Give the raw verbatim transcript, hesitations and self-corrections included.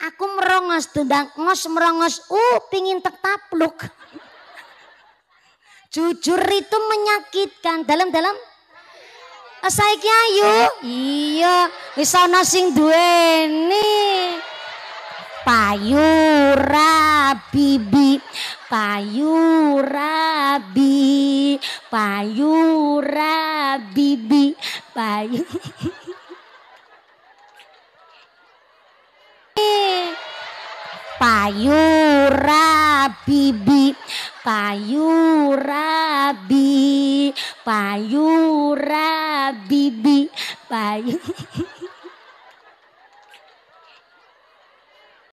Aku merongos tundang ngos merongos uh pingin tek tapluk. Jujur itu menyakitkan dalam-dalam saiki ayu. Iya, wis ana sing duweni. Payura bibi, payura bi, payura bibi, payu. Payura bibi, payura bi, payura bibi, payu.